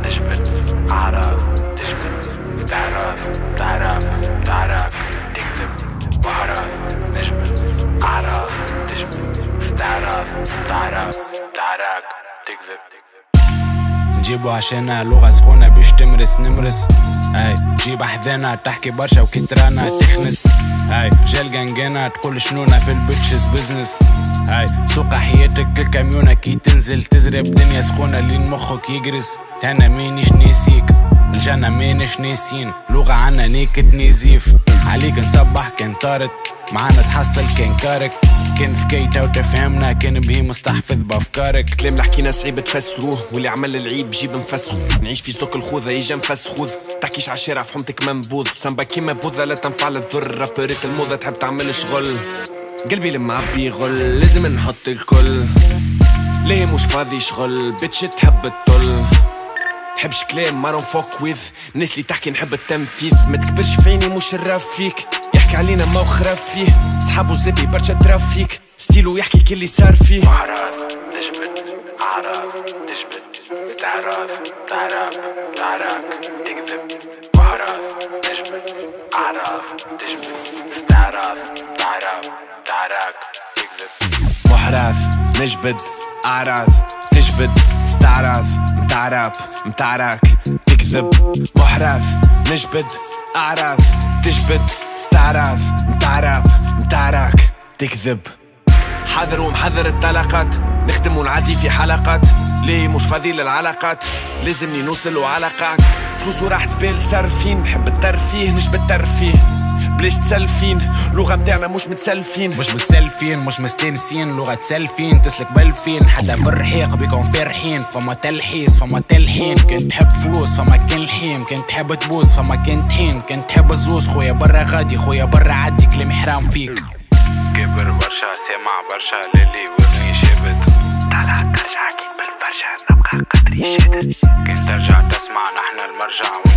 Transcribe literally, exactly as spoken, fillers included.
نجبد أعراف تجبد استعراف تعرف تعرف تكذب بعرف نجبد أعراف تجبد استعراف تعرف تعرف تكذب. نجيبو عشانها لغة سخونة بيش تمرس نمرس. هاي جيب احذانا تحكي برشا وكترانا تخنس. هاي جال جنجانا تقول شنونا في البتشز بزنس. هاي سوق حياتك الكاميونة كي تنزل تزرب دنيا سخونة لين مخك يجرس. تانا مانيش ناسيك الجنة مانيش ناسين لغة عنا نيكت نزيف. عليك نصبح كان طارت معانا تحصل كان كارك. كان في كيتا وتفهمنا كان بهي مستحفظ بافكارك. كلام اللي حكينا صعيب تفسروه واللي عمل العيب جيب نفسه. نعيش في سوق الخوذة يجا نفس خوذ تحكيش عالشارع فهمتك منبوذ. سامبا كيما بوذة لا تنفع للذر. رابريت الموضة تحب تعمل شغل قلبي لما عبي غل لازم نحط الكل. ليه مش فاضي شغل بيتش تحب الطل. نحبش كلام ما نفوك ويذ الناس اللي تحكي نحب التنفيذ. ما تكبرش في عيني مش الراف فيك يحكي علينا ما وخراف فيه. صحابو زبي برشا تراف فيك ستيلو يحكي كل اللي صار فيه. أعراف تجبد أعراف تجبد استعراف تعرف تعرف تكذب. أعراف تجبد أعراف تجبد استعراف تعرف تعرف تكذب. محراث نجبد أعراف تجبد استعراف متعرف متعرك تكذب. محراث نجبد أعراف تجبد استعراف متعرف متعرك تكذب. حذر ومحذر الطلقات نختم ونعدي في حلقات. ليه مش فاضي للعلاقات لازمني نوصل وعلاقات. فلوس وراح تبال صارفين نحب الترفيه نجبد ترفيه بلاش تسلفين. لغة متاعنا مش متسلفين مش متسلفين مش مستانسين. لغة تسلفين تسلك بالفين حتى في الرحيق بيكون فرحين. فما تلحيس فما تلحين. كنت تحب فلوس فما كان الحين. كنت تحب تبوس فما كان طحين. كنت تحب الزوز خويا برا غادي خويا برا عدي كلامي حرام فيك. كبر برشا سامع برشا للي ودني شبت. طلع ترجع كبر برشا نبقى قدري شدت. كنت ترجع تسمع نحن المرجع